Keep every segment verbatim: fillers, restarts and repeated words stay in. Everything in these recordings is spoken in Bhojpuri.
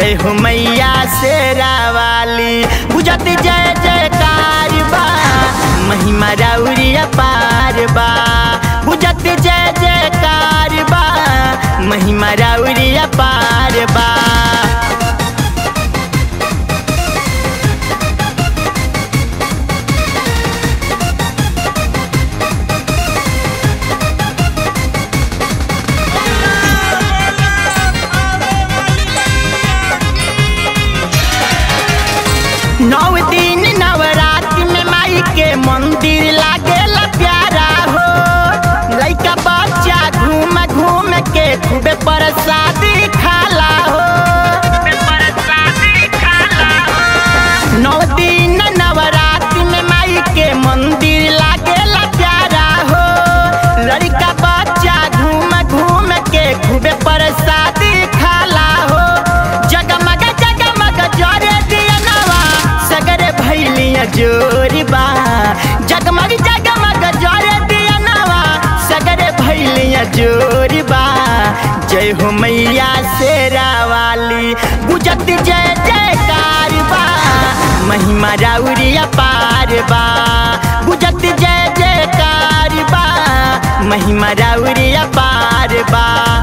जय हो मैया शेरा वाली बुझत जय जयकार बा महिमा राउरी अपार बा बुझत जय जयकार बा महिमा राउरी अपार बा। नौ दिन नवरात्रि में माई के मंदिर लागेला प्यारा हो लइका बच्चा घूम घूम के खूबे प्रसादी खाला हो नौ दिन नवरात्रि में माई के मंदिर लागेला प्यारा हो लड़का बच्चा घूम घूम के खूबे प्रसादी खाला हो जगमग जगमग जरे जोरी बा जगमग जगमग जोरे दिया नवा सगरे भैलिया जोरी बा। जय हो मैया शेरा वाली बुझत जय जयकार बा महिमा राउरी अपार बा बुझत जय जयकार बा महिमा राउरी अपार बा।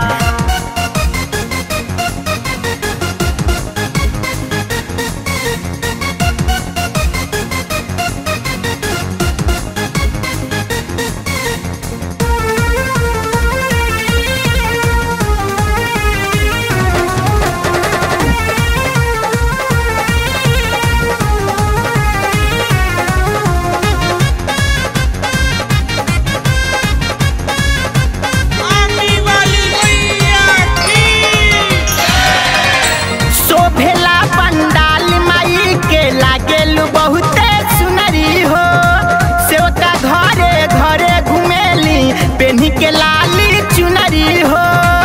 पेनी के लाली चुनरी हो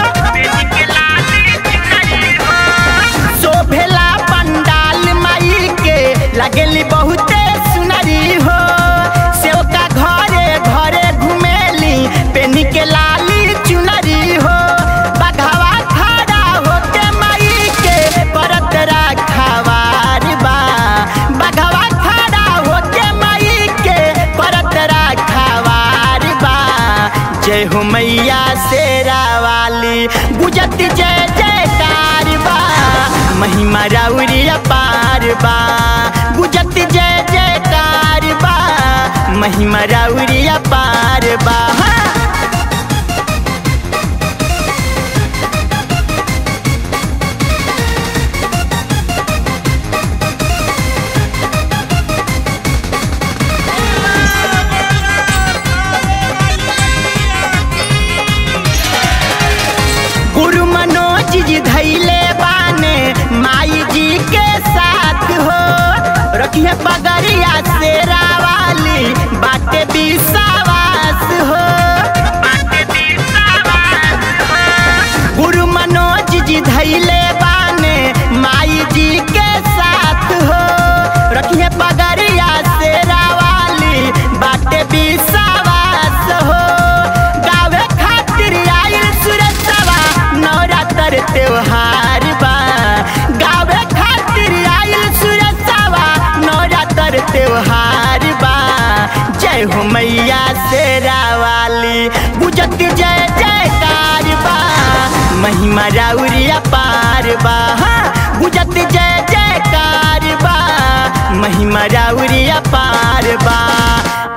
शोभेला पंडाल माई के लगेली बहुते सुनरी हो सेवका घरे घरे घुमेली पेनी के लाली चुनरी हो बघवा खड़ा होके माई के परत रखवार बा बघवा खड़ा होके माई के परत रखवार बा। जय हो मैया शेरा वाली बुझत जय जयकार बा महिमा राउरी अपार बा बुझत जय जयकार बा महिमा राउरी अपार बा। धैले बाने माई जी के साथ हो रखिए पगड़िया शेरा वाली बाटे विश्वास हो गुरु मनोज जी धैले बाने माई जी के साथ हो रखिए पगड़िया शेरा वाली बाटे विश्वास हो गावे खातिर आइल सुरसवा नवरात्र त्योहार बा गावे खातिर आइल सुरसवा नवरात्र त्योहार बा। जय हो मैया शेरा वाली बुझत जय जयकार बा महिमा राउरी अपार बा बुझत जय जयकार बा महिमा राउरी अपार बा।